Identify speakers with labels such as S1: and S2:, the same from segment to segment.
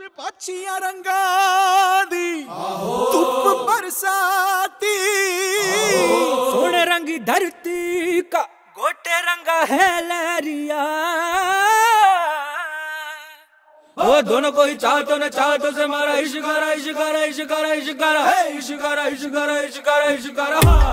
S1: पाछियां रंगा दी धुप बरसाती सोने रंगी धरती का गोटे रंगा है लहरिया। वो दोनों को ही चाहतो न चाहतो से मारा इश्कारा इश्कारा इश्कारा इश्कारा है इश्कारा इश्कारा इश्कारा इश्कारा। हाँ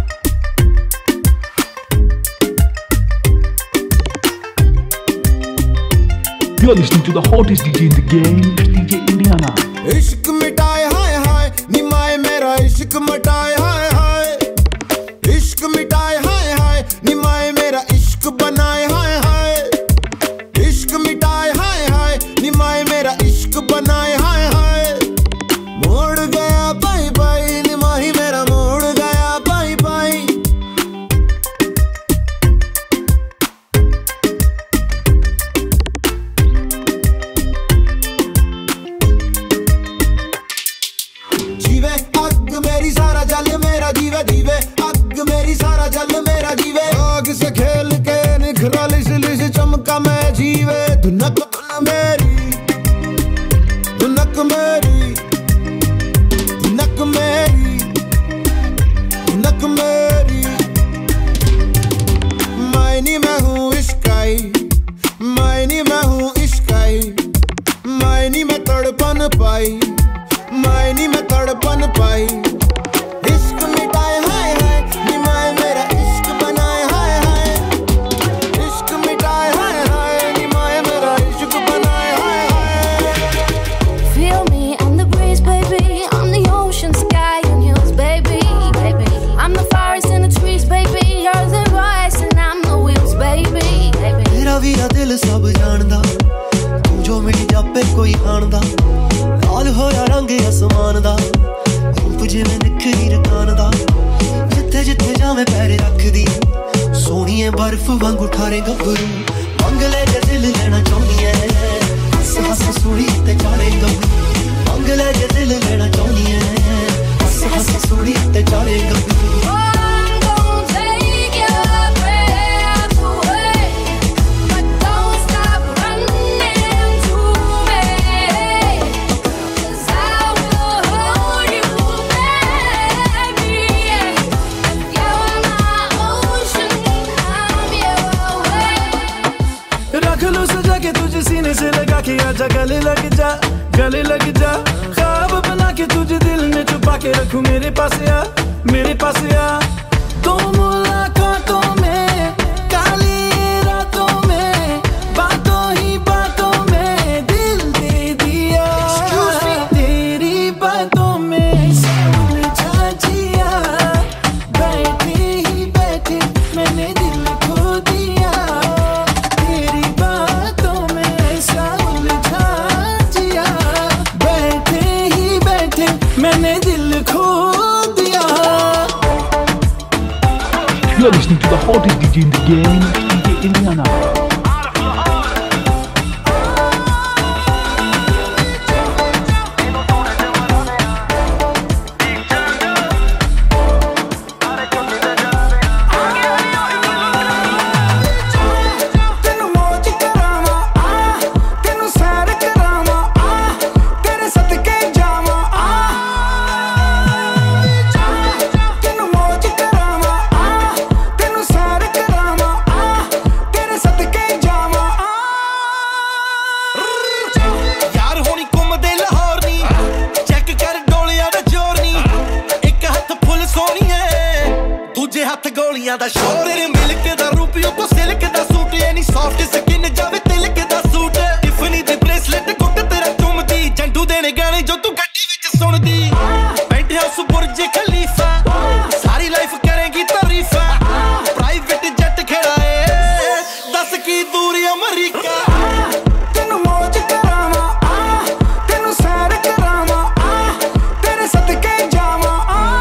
S2: You're listening to the hottest DJ in the game, DJ Indiana.
S3: इश्क मिटाए हाय हाय निमाए मेरा इश्क मिटाए हाय हाय, इश्क मिटाए हाय हाय निमाए मेरा इश्क बनाए हाय हाय, इश्क मिटाए हाय हाय निमाए मेरा इश्क बनाए हाय हाय। मोड़ गया बाई बाई निमाही मेरा मोड़ गया बाई बाई। जीवे अग मेरी सारा जल मेरा जीवे जीवे अग मेरी सारा जल मेरा जीवे। आग से खेल के निखरा लिस लिस चमका मैं जीवे। धुनक मेरी धुनक मेरी धुनक मेरी धुनक मेरी। मायनी मैं हूँ इश्काई मायनी मैं हूँ इश्काई, मायनी मैं तड़पन पाई मायनी में तड़पन पाई। इश्क मिटाए हाय हाय निमाए मेरा इश्क बनाए हाय हाय, इश्क मिटाए हाय हाय निमाए मेरा इश्क बनाए हाय हाय।
S4: Feel me, I'm the breeze, baby. I'm the ocean, sky and hills, baby, baby. I'm the forest and the trees, baby. You're the rise and I'm the wheels, baby, baby.
S5: मेरा वीरा दिल सब जानदा, तू जो मेरी जापे कोई हानदा। लाल होया रंग आसमान दा, रूप जिवें निखरी रकान दा। जिथे जिथे जावे पैर रखदी, सोहणीए बर्फ वांगू ठारे गभरू। मंगले जे दिल लेना चाहुंदी ऐ, हस हस सूड़ी ते चाड़े गभरू। मंगले जे दिल लेना चाहुंदी ऐ, हस हस सूड़ी ते चाड़े गभरू।
S1: सीने से लगा के आजा गले लग जा। ख्वाब बना के तुझे दिल में छुपा के रखूं मेरे पास आ। तो मुलाकातों में काली रातों में बातों ही बातों में दिल दे दिया। तेरी बातों में समझा जिया, बैठे ही बैठे मैंने दिल खो दिया। तेरी बातों में समझा जिया, बैठे ही बैठे मैंने दिल खो दिया।
S2: You're listening to the hottest DJ in the game, DJ Indiana.
S6: गोलियां दा शोर तेरे मिल्क दा रूपियों तो सिल्क दा सूट यानी सॉफ्ट स्किन जावे तिलक दा सूट। टिफनी दे ब्रेसलेट कुट तेरा चुमदी, जंडू देने गाने जो तू गड्डी विच सुनदी। पेंट हाउस बुर्ज खलीफा सारी लाइफ करेगी तारीफा। प्राइवेट जेट खड़ाए दस की दूरी अमरीका। तेनू मौज करावा तेनू सैर करावा तेरे सदके जावा।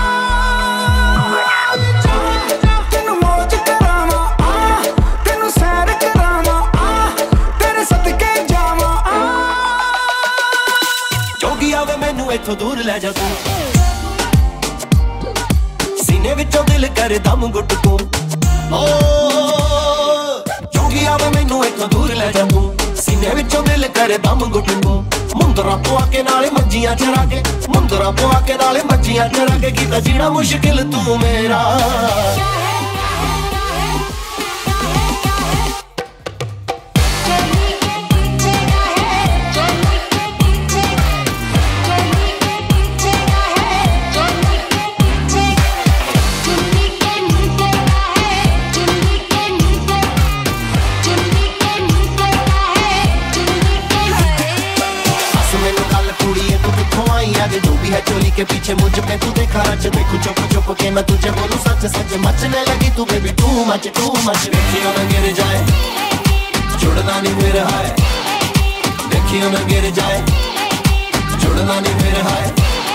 S6: इथों दूर ले जा तू, सीने विचों दिल करे दम घुट को। ओ जोगी आवे मैनू इथों दूर ले जा तू, सीने विचों दिल करे दम घुट को। मुंदरा पुआ के नाले मज्जियां चरा के मुंदरा पुआ के नाले मज्जियां चरा के कीता जीना मुश्किल तू मेरा चोली के पीछे मुझ पे तू देखा रच देखू चुप चुप के मैं तुझे बोलूं सच सच मचने लगी तू बेबी टू मच देखियो मैं गिर जाए जुड़ना नहीं मेरा है देखियो मैं गिर जाए जुड़ना नहीं मेरा है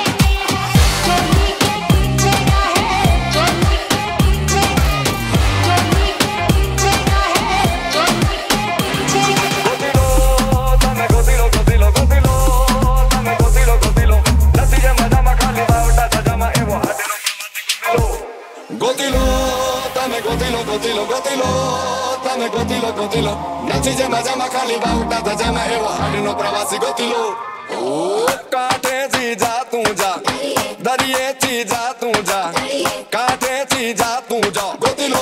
S6: Gotilo, nacije majama khali bauta ta jama evo hadno pravasi gotilo kaate ji ja tu ja dariye ji ja tu ja kaate ji ja tu ja gotilo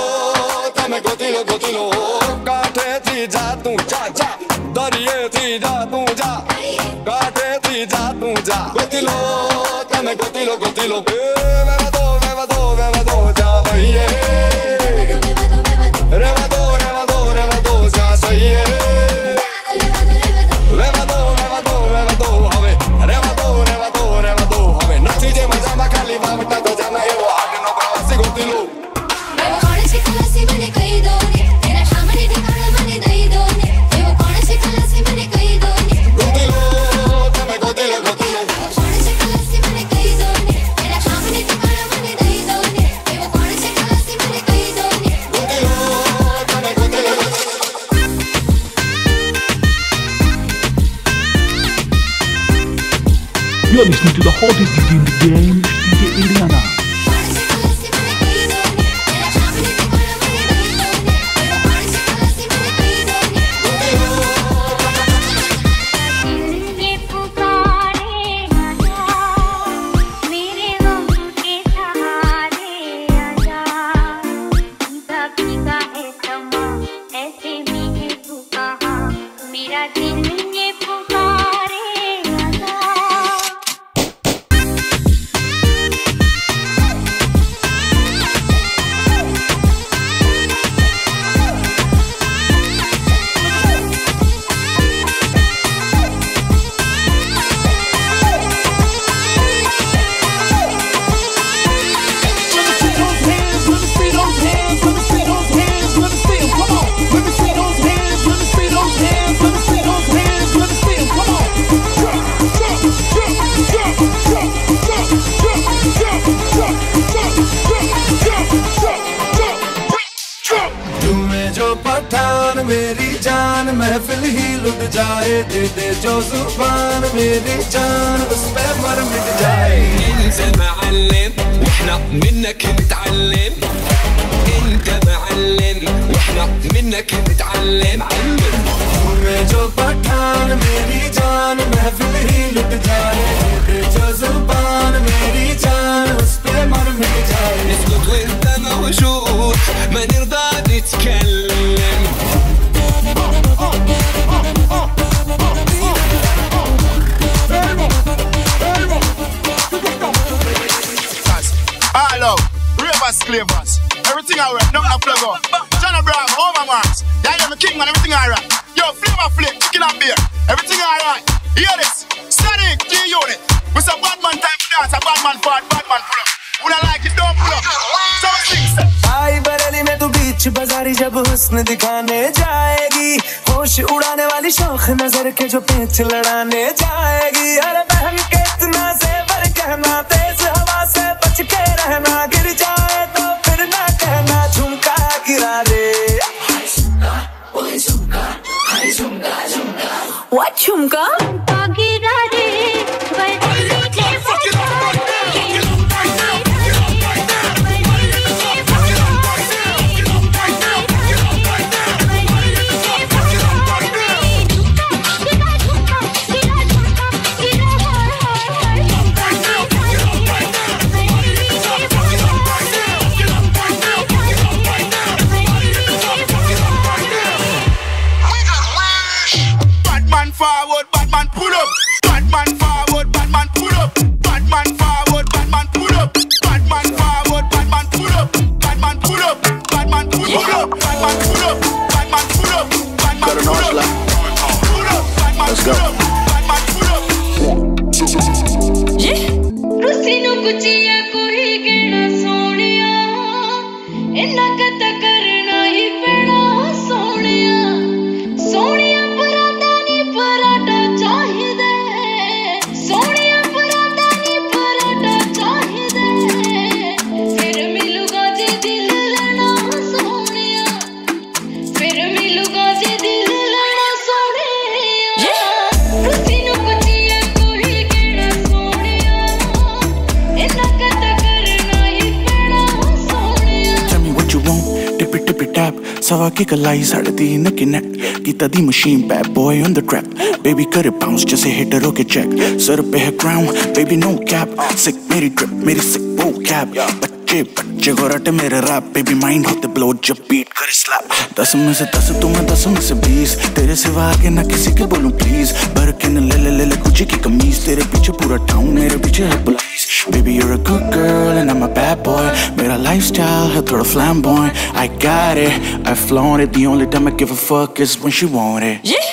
S6: kaate ji ja tu ja dariye ji ja tu ja kaate ji ja tu ja gotilo me vado ja bhaiye
S2: You're listening to the hottest DJ in the game, DJ Eliana.
S1: मेरी जान महफिल ही लुट जाए दे दे जो जुबान मेरी जान उस पे मर मिट जाए
S7: انت معلم واحنا منك نتعلم انت معلم واحنا منك نتعلم
S1: मैं जो पठान मेरी जान महफिल ही लुट जाए दे दे जो जुबान मेरी जान उस पे मर मिट जाए
S7: نسكت وانت موجود ما نرضى نتكلم
S3: Hello, ravers, clavers, everything alright, nothing a plug up. John Abraham, Homer Marks, Daniel the King, man, everything alright. Yo, Flavor Flake, chicken and beer, everything alright. Hear this, Sonic, G-Unit. It's a bad man type dance, a bad man part, bad man pull up. Who don't like it, don't pull up. So we sing,
S1: आई बरेली में तू बीच बाजारी जब हुस्न दिखाने जाएगी होश उड़ाने वाली शौक नजर के जो पेच लड़ाने जाएगी अरे बहन के इतना ज़ेवर कहना तेज हवा से बच के रहना गिर जाए तो फिर ना कहना झुमका गिरा रे
S4: What झुमका गिरा रे
S8: सवा की कलाई साढ़े तीन की नेक कीता दी machine bad boy on the track baby करे बाउंस जैसे हिटर के चेक सर पे है crown baby no cap sick मेरी ट्रिप मेरी सिक वो कैप बच्चे गोराटे मेरे रैप बेबी माइंड होते ब्लो जब बीट करे स्लैप 10 में से 10 तू मैं 10 में से 20 तेरे सिवा आगे ना किसी के बोलूं प्लीज भर के न ले गुची की कमीज तेरे पीछे पूरा टाउन मेरे पीछे है police baby you're a good girl and I'm a bad boy मेरा lifestyle है थोड़ा flamboyant I got it I flaunt it the only time I give a fuck is when she want it yeah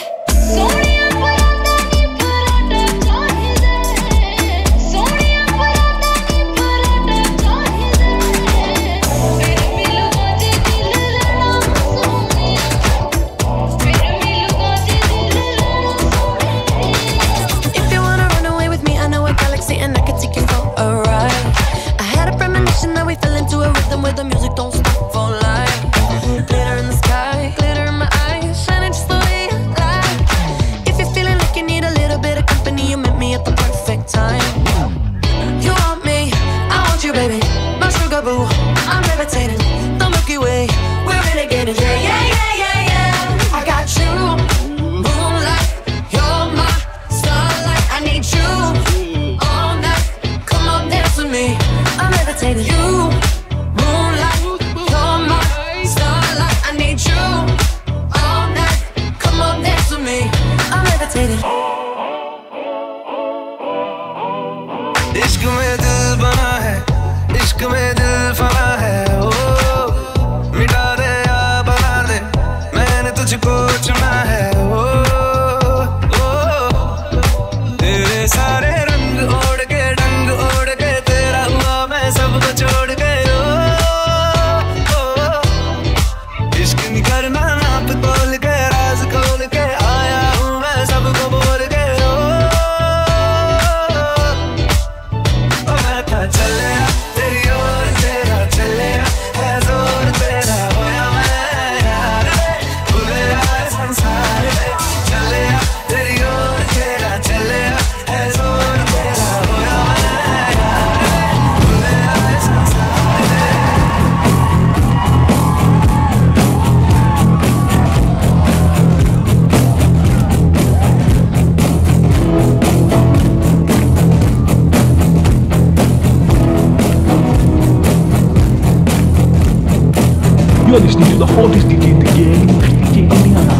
S2: You are listening to the hottest DJ in the game, DJ Indiana.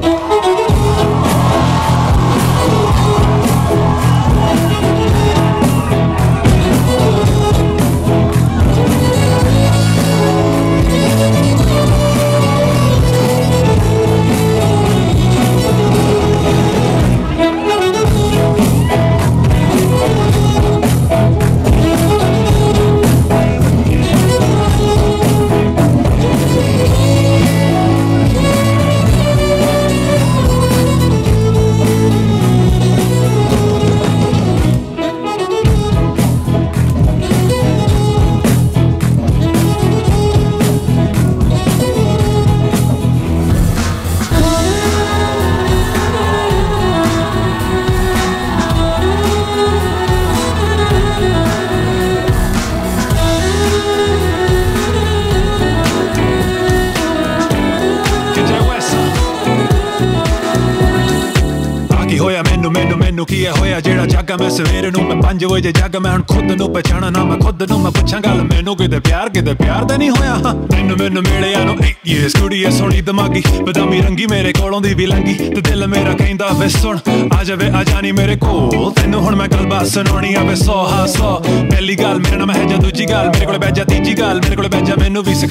S9: ਮੈਨੂੰ ਕੀ ਹੋਇਆ ਜਿਹੜਾ ਜਾਗਾ ਮੈਂ ਸਵੇਰ ਨੂੰ ਮੈਂ 5 ਵਜੇ ਜਾਗਾ ਮੈਂ ਹੁਣ ਖੁਦ ਨੂੰ ਪਛਾਣਾ ਨਾ ਮੈਂ ਖੁਦ ਨੂੰ ਮੈਂ ਪੁੱਛਾਂ ਗੱਲ ਮੈਨੂੰ ਕਿਤੇ ਪਿਆਰ ਤਾਂ ਨਹੀਂ ਹੋਇਆ ਮੈਨੂੰ ਮਿਲਿਆ ਨੂੰ ਇਹ ਕੁੜੀ ਸੋਹਣੀ ਦਿਮਾਗੀ ਬਦਾਮੀ ਰੰਗੀ ਮੇਰੇ ਕੋਲੋਂ ਦੀ ਵੀ ਲੰਗੀ ਤੇ ਦਿਲ ਮੇਰਾ ਕਹਿੰਦਾ ਵੇ ਸੁਣ ਆ ਜਾਵੇ ਆ ਜਾਣੀ ਮੇਰੇ ਕੋਲ ਤੈਨੂੰ ਹੁਣ ਮੈਂ ਗੱਲਬਾਤ ਸੁਣਾਉਣੀ ਆ ਵੇ 100 ਪਹਿਲੀ ਗੱਲ ਮੇਰੇ ਨਾਲ ਹੈ ਜਾਂ ਦੂਜੀ ਗੱਲ ਮੇਰੇ ਕੋਲ ਬਹਿ ਜਾ ਤੀਜੀ ਗੱਲ ਮੇਰੇ ਕੋਲ ਬਹਿ ਜਾ ਮੈਨੂੰ ਵੀ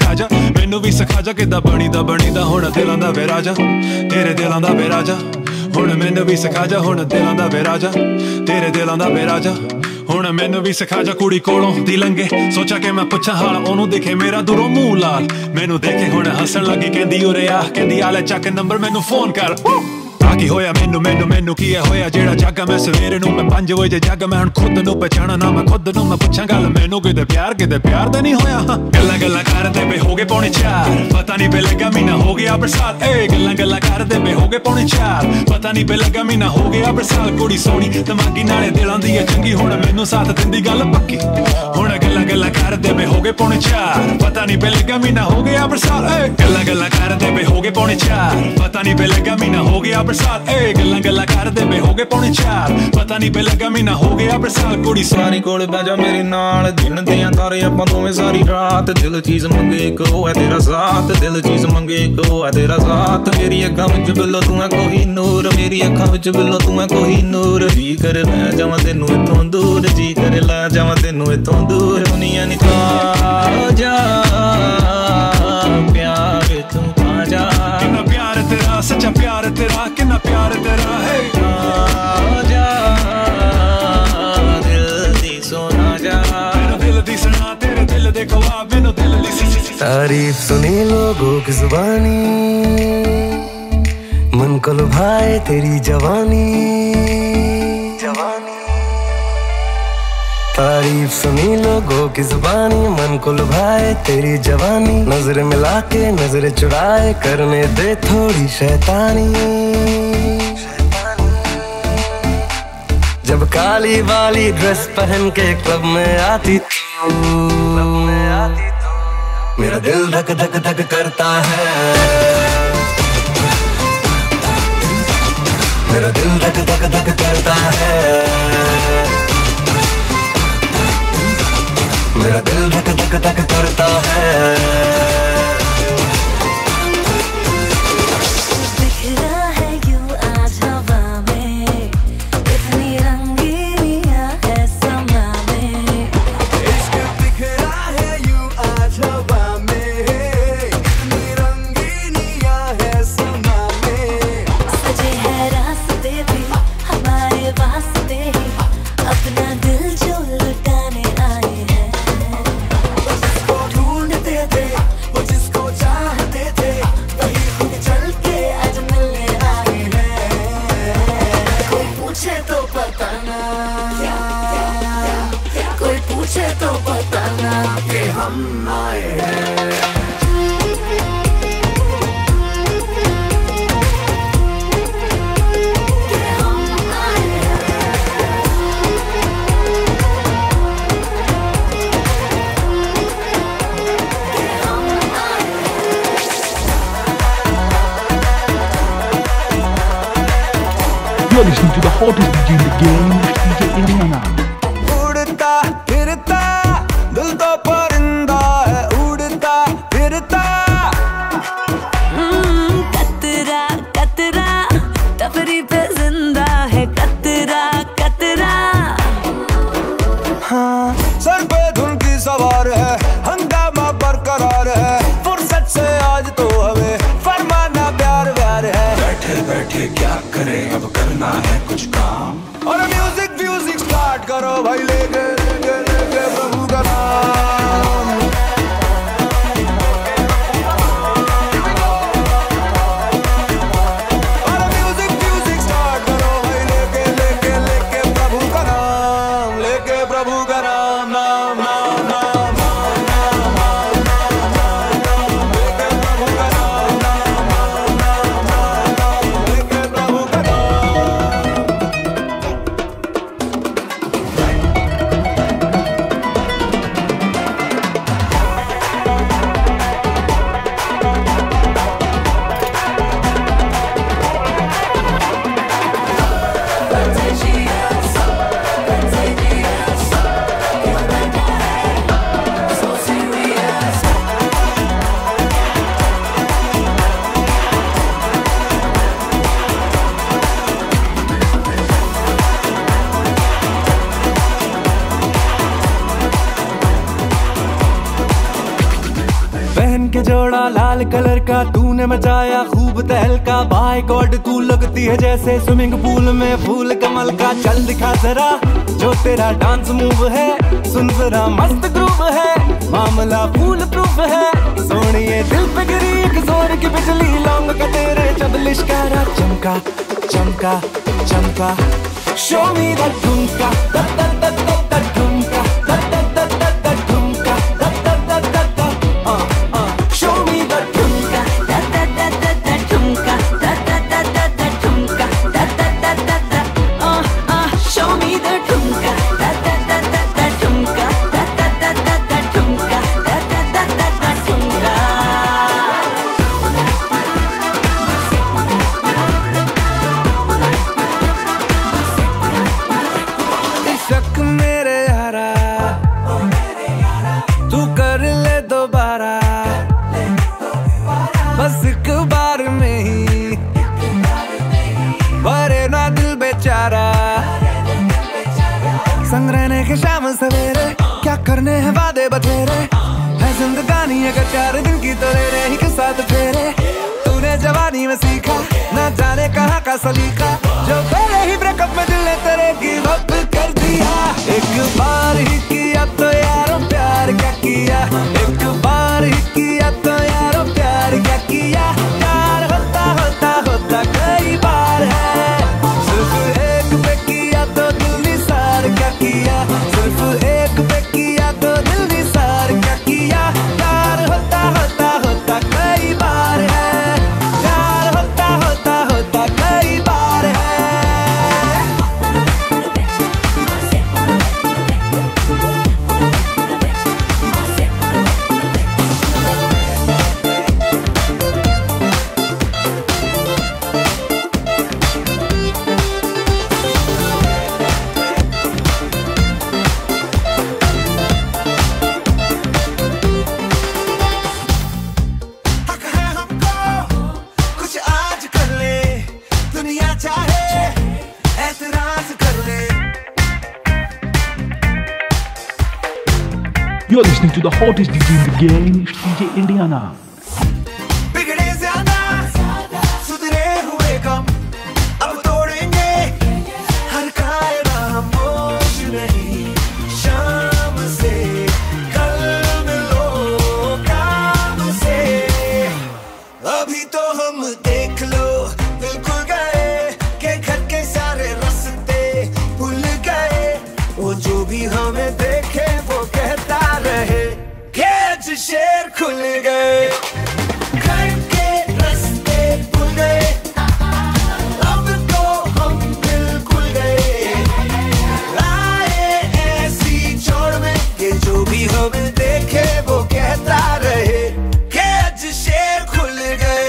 S9: ਸਿਖਾ ਜਾ ਕਿੱਦਾਂ ਬਣੀਦਾ ਹੁਣ ਦਿਲਾਂ ਦਾ ਵੇ ਰਾਜਾ ਤੇਰੇ ਦਿਲਾਂ ਦਾ ਵੇ ਰਾਜਾ ਹੁਣ ਮੈਨੂੰ ਵੀ ਸਿਖਾ ਜਾ ਹੁਣ ਦਿਲਾਂ ਦਾ ਵੇ ਰਾਜਾ ਤੇਰੇ ਦਿਲਾਂ ਦਾ ਵੇ ਰਾਜਾ ਹੁਣ ਮੈਨੂੰ ਵੀ ਸਿਖਾ ਜਾ ਕੁੜੀ ਕੋਲੋਂ ਦੀ ਲੰਗੇ ਸੋਚਾ ਕਿ ਮੈਂ ਪੁੱਛਾਂ ਹਾਲ ਉਹਨੂੰ ਦੇਖੇ ਮੇਰਾ ਦੂਰੋਂ ਮੂੰਹ ਲਾਲ ਮੈਨੂੰ ਦੇਖੇ ਹੁਣ ਹੱਸਣ ਲੱਗੀ ਕਹਿੰਦੀ ਉਰੇ ਆ ਕਹਿੰਦੀ ਆ ਲੈ ਚੱਕ ਨੰਬਰ ਮੈਨੂੰ ਫੋਨ ਕਰ ਕੀ ਹੋਇਆ ਮੈਨੂੰ ਕੀ ਹੋਇਆ ਜਿਹੜਾ ਜਾਗਾ ਮੈਂ ਸਵੇਰ ਨੂੰ ਮੈਂ 5 ਵਜੇ ਜਾਗਾ ਮੈਂ ਹੁਣ ਖੁਦ ਨੂੰ ਪਛਾਣਾ ਨਾ ਮੈਂ ਖੁਦ ਨੂੰ ਮੈਂ ਪੁੱਛਾਂ ਗੱਲ ਮੈਨੂੰ ਕਿਤੇ ਪਿਆਰ ਤਾਂ ਨਹੀਂ ਹੋਇਆ ਗੱਲਾਂ ਕਰਦੇ ਵੇ ਹੋ ਗਏ ਪੌਣੇ 4 ਪਤਾ ਨਹੀਂ ਪੇ ਲੱਗਾ ਮਹੀਨਾ ਹੋ ਗਿਆ ਬਰਸਾਤ ਏ ਗੱਲਾਂ ਕਰਦੇ ਵੇ ਹੋ ਗਏ ਪੌਣੇ 4 ਪਤਾ ਨਹੀਂ ਪੇ ਲੱਗਾ ਮਹੀਨਾ ਹੋ ਗਿਆ ਬਰਸਾਤ ਕੁੜੀ ਸੋਹਣੀ ਦਿਮਾਗੀ ਨਾਲੇ ਦਿਲਾਂ ਦੀ ਚੰਗੀ ਹੁਣ ਮੈਨੂੰ ਸਾਥ ਦਿੰਦੀ ਗੱਲ ਪੱਕੀ ਹੁਣ गल्ला गल्ला करदे पे हो गए पौने 4 पता नहीं पे लगा महीना हो गया बरसात गल्ला गल्ला करदे पे हो गए पौने 4 पता नहीं पे लगा महीना हो गया बरसात गल्ला गल्ला करदे पे हो गए पौने 4 पता नहीं पे लगा महीना हो गया बरसात कुड़ी
S10: सारी कोल बह जा मेरे नाल दिन दियां तारे आपां दोवें सारी रात दिल चीज मंगे एक ओ है तेरा साथ दिल चीज मंगे एक ओ है तेरा साथ मेरी अखां विच बिल्लो तू है कोई नूर मेरी अखां विच बिल्लो तू है कोई नूर जी करे लै जावां तैनू इत्थों दूर जी करे लै जावां तैनू इत्थों दूर दुनिया नी खा जा प्यार तू पा जा
S9: कितना प्यार तेरा सच्चा प्यार तेरा कितना प्यार तेरा है
S10: जा दिल दी सोना जा
S9: मेरा दिल दी सुना तेरे दिल दे गवा मैनू दिल दी
S11: तारीफ सुनी लोगों की जुबानी मन को लुभाए तेरी जवानी तारीफ सुनी लोगों की जुबानी मन को लुभाए तेरी जवानी नजर मिला के नजर चुराए करने दे थोड़ी शैतानी जब काली वाली ड्रेस पहन के क्लब में आती तू मेरा दिल धक धक धक करता है मेरा दिल धक धक धक करता है मेरा दिल धक धक धक करता है
S4: बिखरा है यूं आज हवा में इतनी रंगीनियां है समा में
S1: इश्क बिखरा है यूं आज हवा में इतनी रंगीनियां है समा में
S4: सजे है रास्ते भी हमारे वास्ते ही अपना दिल जो लुटाने आए हैं
S1: तो बताना कि हम आए हैं
S2: You're listening to the hottest DJ in the game, DJ Indiana.
S1: उड़ता फिरता दिल तो परिंदा है उड़ता फिरता
S4: कतरा कतरा तफरी पे जिंदा है कतरा कतरा
S1: हाँ सर पे धुन की सवार है हंगामा बरकरार है फुर्सत से आज तो हमें फरमाना प्यार व्यार है
S8: बैठे बैठे क्या करें अब करना है कुछ काम
S1: और म्यूजिक स्टार्ट करो भाई लेके प्रभु का नाम और म्यूजिक स्टार्ट करो भाई लेके प्रभु का नाम लेके प्रभु का नाम नाम नाम नाम
S11: के जोड़ा लाल कलर का तूने मचाया खूब तहलका बाय गॉड तू लगती है जैसे स्विमिंग पूल में फूल कमल का चल दिखा जरा जो तेरा डांस मूव है सुन जरा मस्त ग्रूव है मामला फूल प्रूफ है सोनिए दिल पे गिरी एक जोर की बिजली लौंग का तेरे जब लिश्कारा चमका चमका चमका शो मी दैट ठुमका ठुमका
S4: show me the ठुमका
S11: देखे शाम सवेरे, क्या करने हैं वादे बतेरे, है जिंदगानी अगर 4 दिन की तो ले रहे ही साथ फेरे। तूने जवानी में सीखा ना जाने कहाँ का सलीका, जो पहले ही ब्रेकअप में दिल ने तेरे गिव अप कर दिया। एक बार ही किया तो यारो प्यार क्या किया, एक बार ही किया तो यारो प्यार क्या किया। प्यार होता होता होता कई बार है, सिर्फ एक पे किया तो दिल निसार क्या किया, सिर्फ एक पे किया तो दिल निसार क्या किया। प्यार होता होता होता कई बार है, प्यार होता होता होता कई बार है।
S2: You're listening to the hottest DJ in the game, DJ Indiana.
S3: बिगड़े ज़्यादा, सुधरे हुए कम, अब तोड़ेंगे हर कायदा हम बोझ नहीं। शाम से कल मिलो काम से, अभी तो हम देख लो दिल खुल गए के घर के सारे रास्ते भूल गए। वो जो भी हमें देखे वो कहता रहे कि आज शेर खुल गए। घर के रास्ते भूल गए, अब तो हम बिल्कुल गए। लाए ऐसी छोड़ में कि जो भी हमें देखे वो कहता रहे कि आज शेर खुल गए।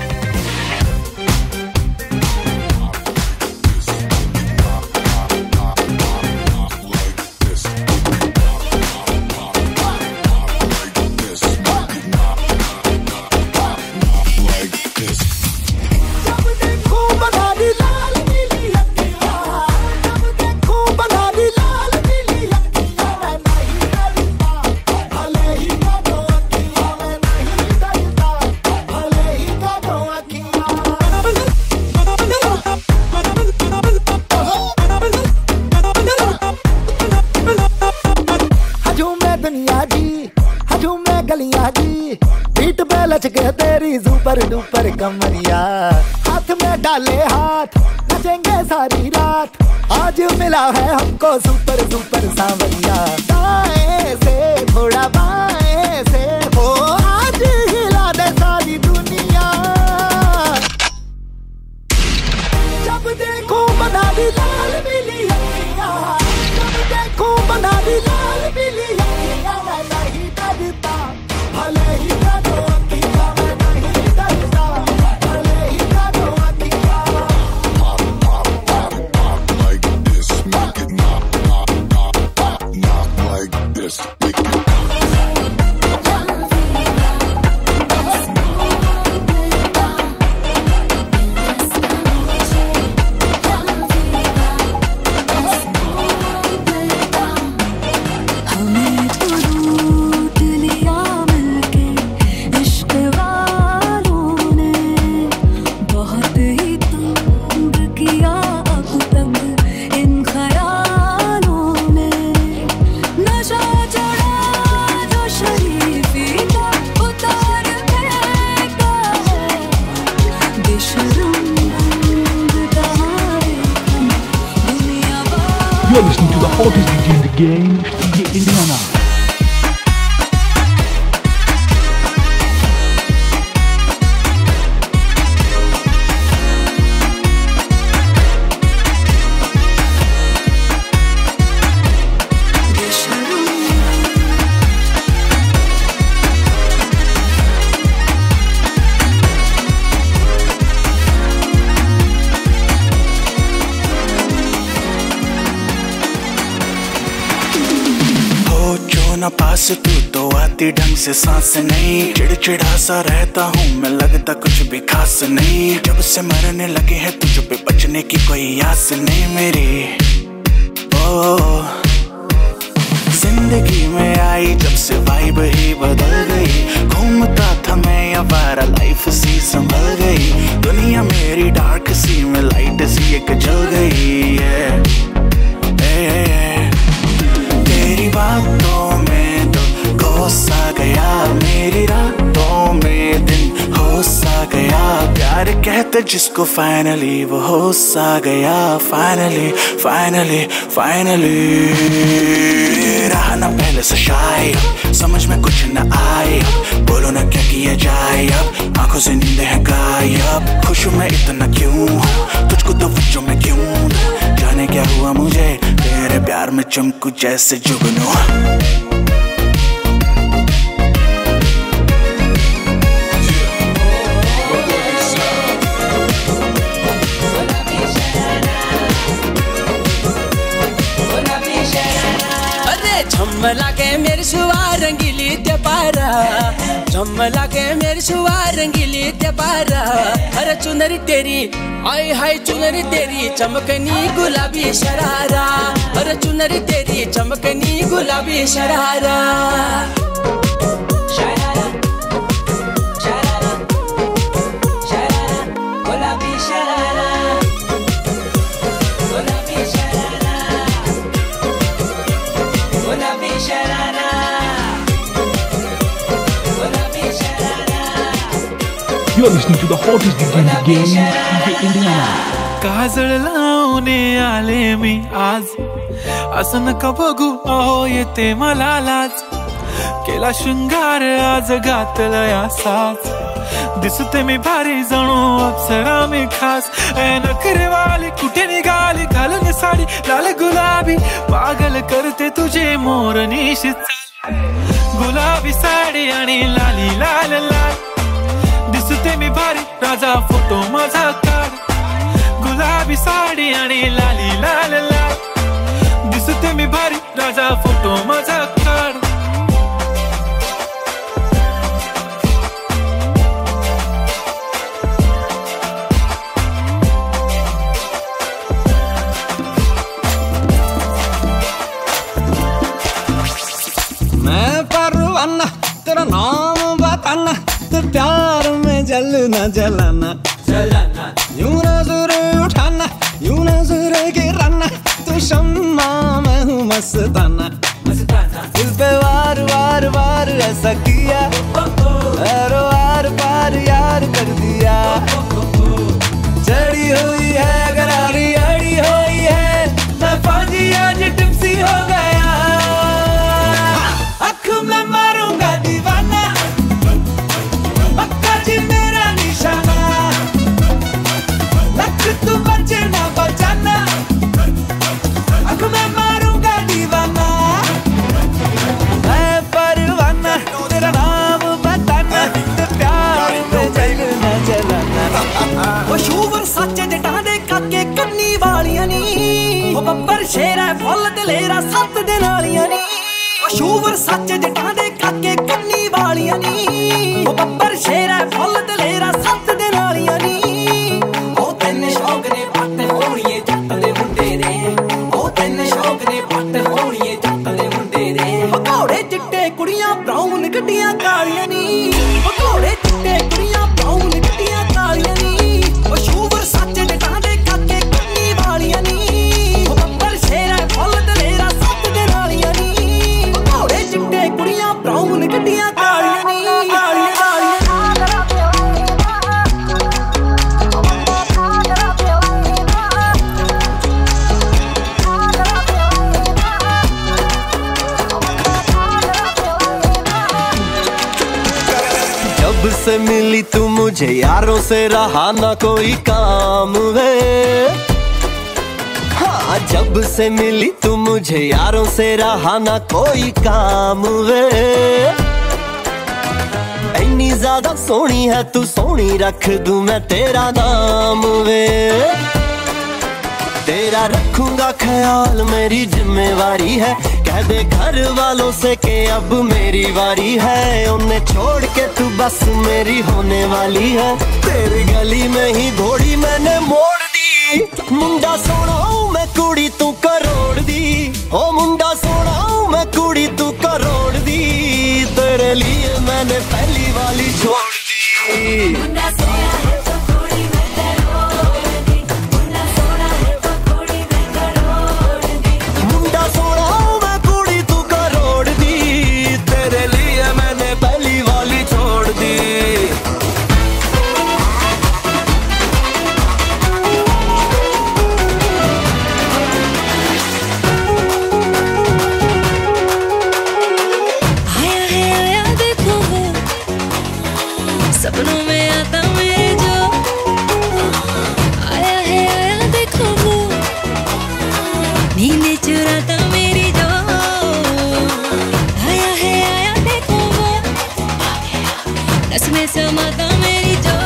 S3: सुपर डुपर कमरिया, हाथ में डाले हाथ नचेंगे सारी रात। आज मिला है हमको सुपर सुपर सांवरिया। दाएं से थोड़ा बाएं से हो, आज हिला दे सारी दुनिया। जब देखो बना दी लाल पीली अखियां, जब देखो बना दी लाल पीली अखियां। मैं नहीं डरता भले ही डरो अखियां, मैं नहीं डरता भले ही डरो अखियां।
S12: Like this, make it knock like this, make it
S2: You're listening to the hottest DJ in the game, DJ Indiana.
S8: ना पास तू तो आती ढंग से सांस नहीं, चिड़चिड़ा सा रहता हूँ मैं, लगता कुछ भी खास नहीं। जब से मरने लगे हैं तुझ पे बचने की कोई आस नहीं मेरी। ओ तरकीब ही बदल गई। घूमता था मैं आवारा, लाइफ सी संभल गई। दुनिया मेरी डार्क सी में लाइट सी एक जल गई है। तेरी बातों में तो खो सा गया, मेरी रातों में दिन हो सा गया। प्यार कहते जिसको फाइनली वो हो सा गया। फाइनली फाइनली फाइनली रहा ना पहले से शायद, समझ में कुछ न आए। बोलो ना क्या किया जाए अब, आंखों से नींद है गायब। खुश हूँ मैं इतना क्यों, तुझको तो वजह में क्यों। जाने क्या हुआ मुझे, तेरे प्यार में चमकू जैसे जुगनू।
S13: झमला के मेरी सुवा रंगीली ते पारा, झमला के मेरी सुवा रंगीली ते पारा। अरे चुनरी तेरी हाय हाय चुनरी तेरी चमकनी गुलाबी शरारा। अरे चुनरी तेरी चमकनी गुलाबी sharara.
S2: You're listening to the hottest DJ in the game, DJ Indiana.
S1: काजळ लावणे आले मी आज, असं नका बघू अहो येते मला लाज। केला शृंगार आज घातलया साज, दिसते मी भारी जणू अप्सरा मी खास। नखरे वाली कुठे निघाली घालून साडी लाल गुलाबी, पागल करते तुझे मोरनीशी चाल। गुलाबी साडी आणि लाली लाल लाल, दिसते मी भारी राजा फोटो माझा काढ। गुलाबी साडी आणि लाली लाल लाल, दिसते मी भारी राजा फोटो माझा काढ।
S14: मैं परवाना तेरा नाम बताना, तो प्यार में जलना जलाना जलाना। यूं नजर उठाना यूं नजर गिराना, तो शम्मा मैं हूँ मस्ताना मस्ताना। दिल पे वार वार वार ऐसा किया, हर वार पार यार कर दिया। चढ़ी हुई है गरारी अड़ी हुई है, मैं फांजी आज टिप्सी हो गया। अख में मारूंगा दीवाना, पक्का जी मेरा निशाना। लख तू बचे ना बचाना, अख में मारूंगा दीवाना। मैं परवाना तेरा नाम बताना, तो प्यार में जलना जलाना। वो शूवर सच जटा दे काके कन्नी वालियां नी, वो बब्बर शेर है फुल दलेरा 7 दिन वालियां नी। शूवर सच जटा दे काके कन्नी वालियां नी, वो बब्बर शेर है फुल दलेरा 7 दिन वालियां नी। ओ तेन शौक ने पट होणीए जट दे मुंडे दे, ओ तेन शौक ने पट होणीए जट दे मुंडे दे। पकौड़े चिट्टे कुड़ियां ब्राउन गड्डियां कालियां नी, पकौड़े चिट्टे कुड़ियां ब्राउन गड्डियां कालियां नी। ओ शूवर सच जटा दे काके कन्नी वालियां नी, वो बब्बर शेर है फुल दलेरा 7 दिन वालियां नी। चिट्टे कुड़ियां ब्राउन गड्डियां कालियां नी कालियां कालियां। जब से मिली तू मुझे यारों से रहा ना कोई काम वे। हाँ जब से मिली तू मुझे यारों से रहा ना कोई काम वे। इतनी ज्यादा सोहनी है तू सोहनी रख दूं मैं तेरा नाम वे। तेरा रखूंगा ख्याल मेरी जिम्मेवारी है, कह दे घर वालों से कि अब मेरी बारी है। उन्हें छोड़ के तू बस मेरी होने वाली है, तेरी गली में ही घोड़ी मैंने मोड़ दी। मुंडा सोना हूं मैं कुड़ी तू करोड़ दी, ओ मुंडा सोना हूं मैं कुड़ी तू करोड़ दी।
S15: चुराता मेरी जो आया है आया देखो वो नस में समाता मेरी जो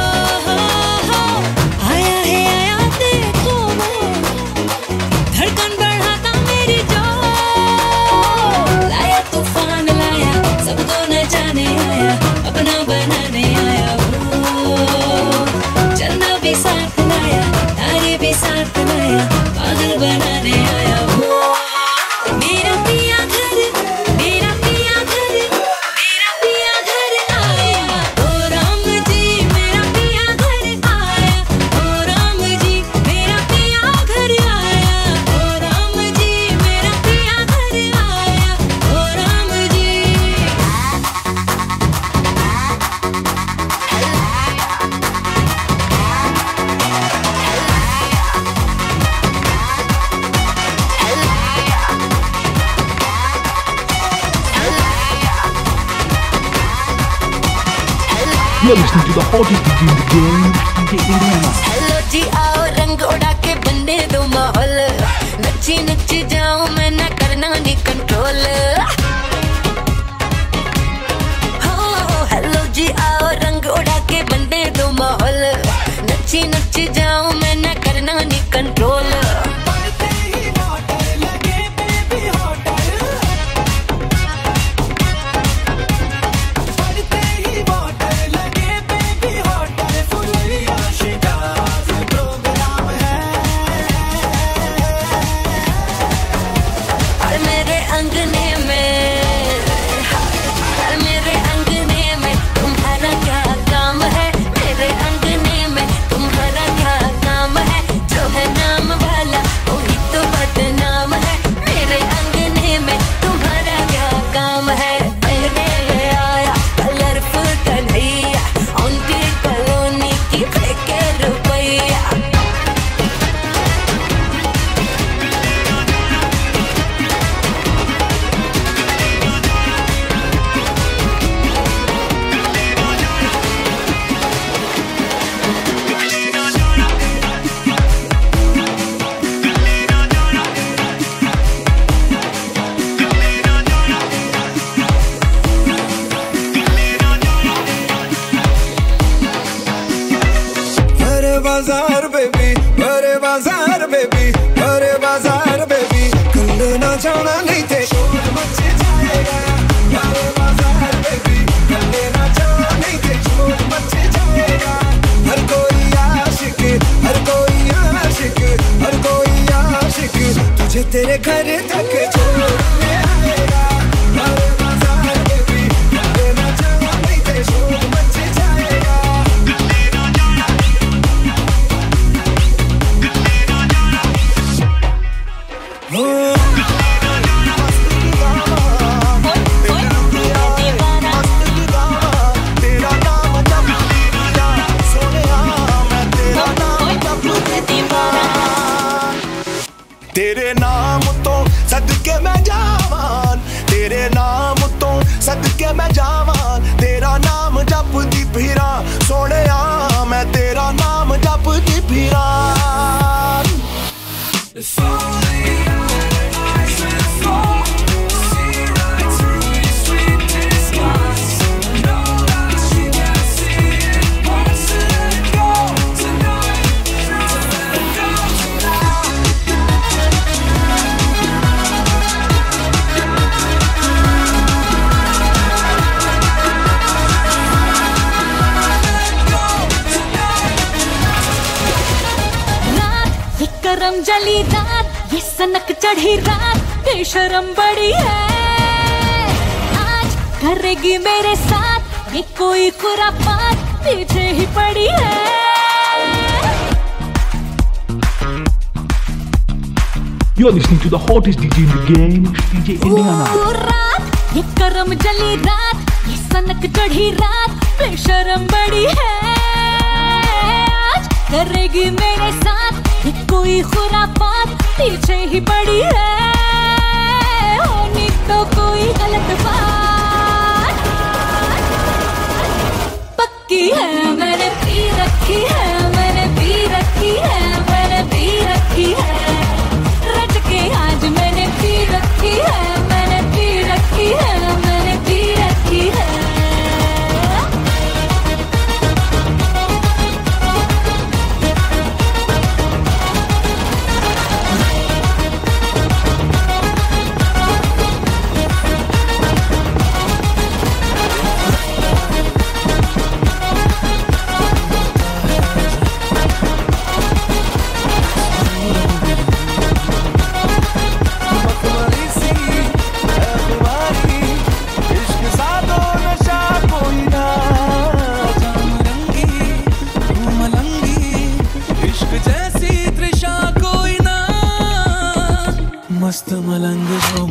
S15: आया है आया देखो वो धड़कन बढ़ाता मेरी जो लाया तूफान लाया सबको नचाने आया अपना बनाने आया वो चलना भी साथ लाया तारे भी साथ लाया पागल बनाने आया वो मेरा पिया घर मेरा पिया घर मेरा पिया घर आया ओ राम जी मेरा पिया घर आया ओ राम जी मेरा पिया घर आया ओ राम जी मेरा पिया घर आया ओ Ram ji
S2: You're listening to the hottest DJ in the game, DJ Indiana.
S15: Hello जी आओ रंग उड़ा के बनने दो माहौल नच्ची नच्ची जाऊं मैं ना करना नहीं कंट्रोल हो हेलो जी आओ रंग उड़ा के बनने दो माहौल नच्ची नच्ची जाऊं मैं ना करना नहीं कंट्रोल
S3: बाजार बेबी भरे बाजार बेबी भरे बाजार बेबी कल ना जाना नहीं थे शोर मच जाएगा भरे बाजार बेबी कल ना जाना नहीं थे शोर मच जाएगा हर कोई आशिक हर कोई आशिक हर कोई आशिक तुझे तेरे घर तक छोड़ने आएगा भरे बाजार बेबी कल ना जाना नहीं थे शोर मच जाएगा तेरे नाम तो सदके मैं जावान तेरे नाम तो सदके मैं जावान तेरा नाम जपदी फिरा सोहणिया मैं तेरा नाम जपदी फिरा
S15: करम जली रात ये सनक चढ़ी रात बेशरम बड़ी है आज करेगी मेरे साथ ये कोई खुरापात पीछे ही पड़ी है
S2: You're listening to the hottest DJ in the game, DJ Indiana.
S15: रात ये करम जली रात ये सनक चढ़ी रात बेशरम बड़ी है आज करेगी मेरे साथ ये कोई खुरापात पीछे ही पड़ी है होनी तो कोई गलत बात पक्की है मैंने पी रखी है मैंने पी रखी है मैंने पी रखी है रच के आज मैंने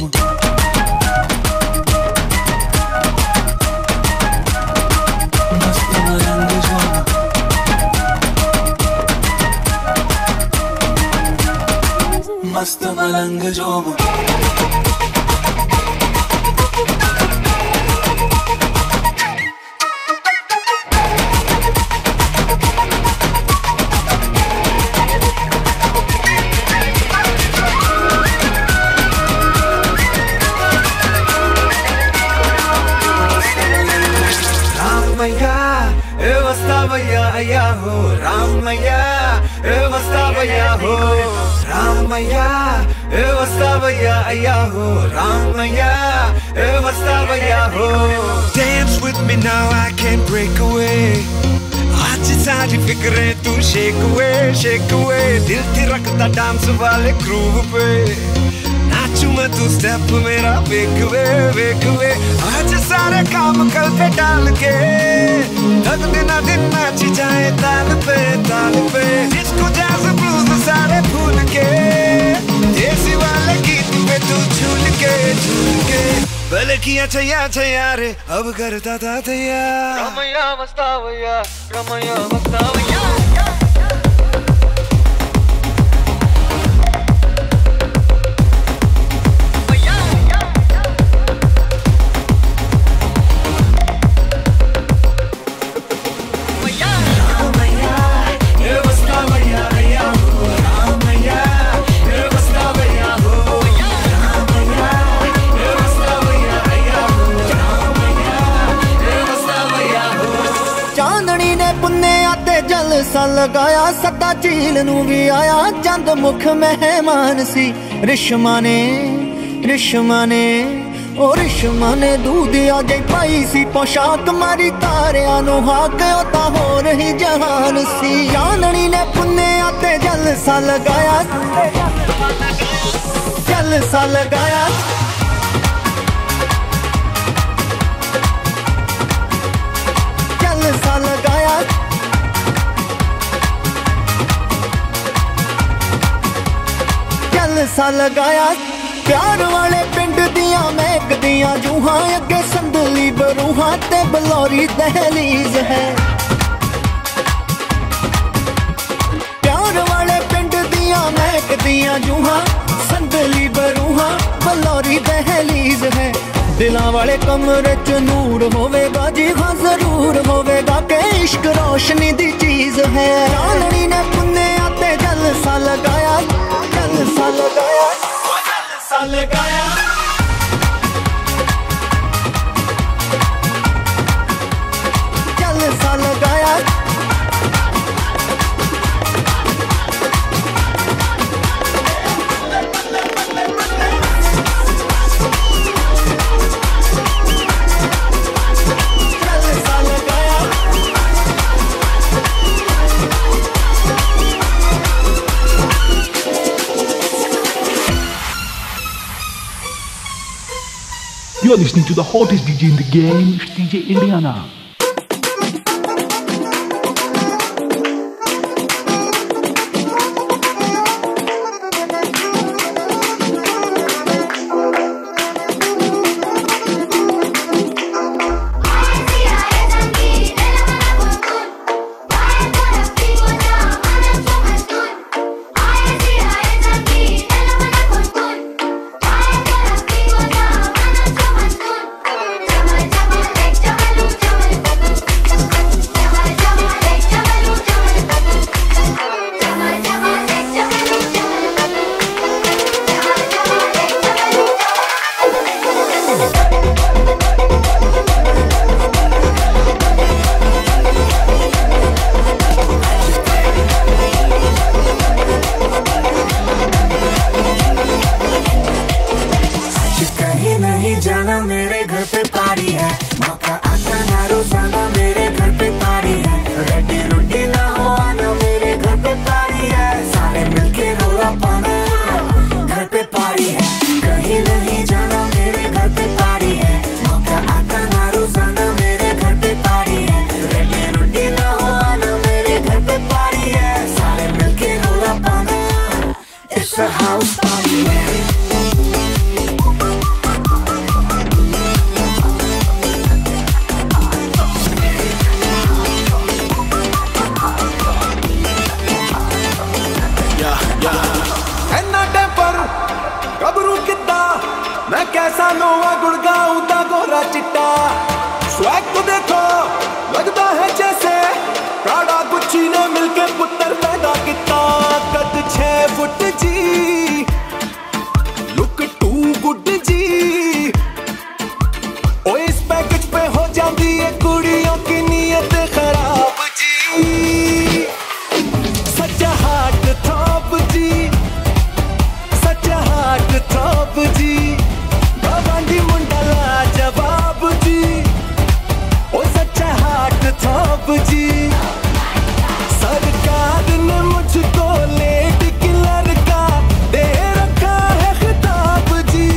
S7: मस्त मलंग जोम
S14: Ramaya, Vastavaya, Ayaho, Ramaya, Vastavaya, ho, Ramaya, Vastavaya, Ayaho, Ramaya, Vastavaya, ho. Dance with me now, I can't break away. आज सारी फिक्रें तू shake away, दिल थिरकता डांस वाले ग्रूव पे, नाचूं मैं तू स्टेप मेरा वेक वे, आज सारे काम कल पे डाल के, तक दिन नाची जाए ताल पे, डिस्को जैज़ ब्लूज़ सारे भूल के, देसी वाले गीत पे तू झूल के, भले किया छैया रे, अब करता था तैयार। रमैया मस्तावैया, रमैया मस्तावैया।
S16: सा लगाया सदा झील नू भी आया चंद मुख मेहमान सी रिश्मा ने ओ रिश्मा ने दूधिया जे पाई सी पोशाक मारी तारिया नू हाक ओता हो रही जहान सी जाननी ने पुन्ने आते जलसा लगाया जलसा लगाया सा लगाया प्यार वाले पिंड दिया महक दिया जूहा अगे संदली बरूहा ते बलौरी दहलीज है प्यार वाले पिंड दिया महक दिया जूहा संदली बरूहा बलौरी दहलीज है दिलां वाले कमरे च नूर होवेगा जी हाँ जरूर होवेगा के इश्क रोशनी दी चीज है रानी ने पुन्ने आते जलसा लगाया जलसा लगाया जलसा लगाया जलसा लगाया
S2: You are listening to the hottest DJ in the game, it's DJ Indiana. It's a house party.
S1: नोवा गुड़गांव दा गोरा चिट्टा स्वैग को देखो लगता है जैसे प्राडा गुच्ची ने मिलके पुत्र पैदा किया कद 6 फुट जी लुक टू गुड जी ओ इस पैकेज पे हो जाती है कुड़ियों की नीयत खराब जी सच्चा हार्ट थॉप जी सच्चा हार्ट थॉप जी बाबांडी मुंडा लाजवाब जी ओ सच्चा हार्ट थॉप जी सरकार ने मुझको लेट किलर का दे रखा है खिताब जी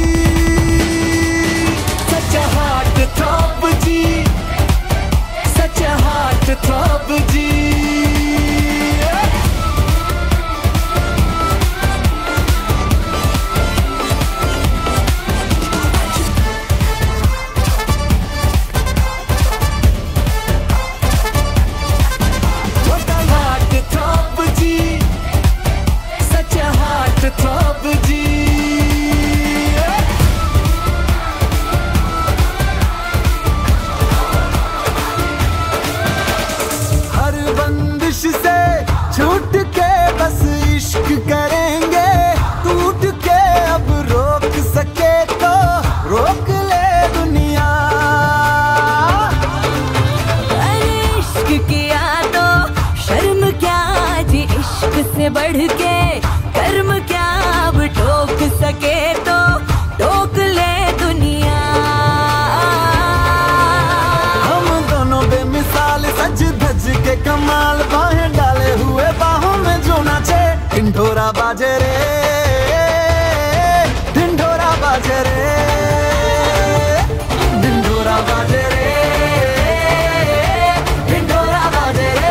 S1: सच्चा हार्ट थॉप जी सच्चा हार्ट थॉप जी थॉप जी हर बंदिश से छूट के बस इश्क करेंगे टूट के अब रोक सके तो रोक ले दुनिया
S17: अरे इश्क किया तो शर्म क्या जी इश्क से बढ़ के कर्म क्या अब ठोक सके तो ठोक ले दुनिया
S1: हम दोनों बेमिसाल सज धज के कमाल बाहें डाले हुए बाहों में जो नाचे ढिंढोरा बाजे रे ढिंढोरा बाजे रे ढिंढोरा बाजे रे ढिंढोरा बाजे रे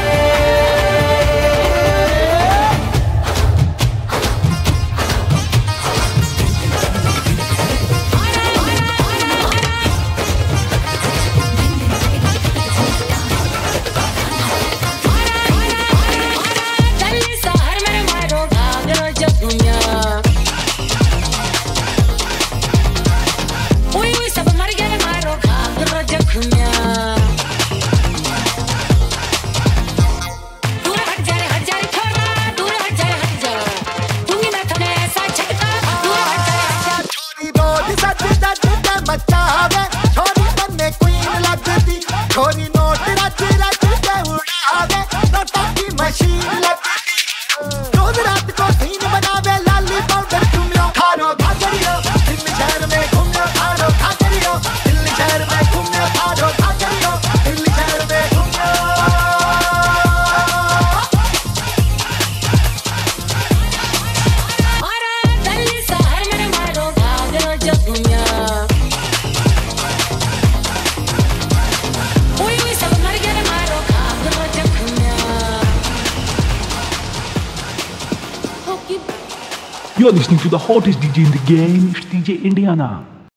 S3: छोरी नोट रच रच के उड़ावे नोटों की मशीन लगती रोज रात को सीन बनावे लाली पाउडर चुमियो खारो घाघरियो दिल्ली शहर में घूमियो खारो घाघरियो दिल्ली शहर में घूमियो खारो घाघरियो दिल्ली शहर में घूमियो
S17: अरे दिल्ली शहर में मारो घाघरो जो घूमिया
S2: You're listening to the hottest DJ in the game, it's DJ Indiana.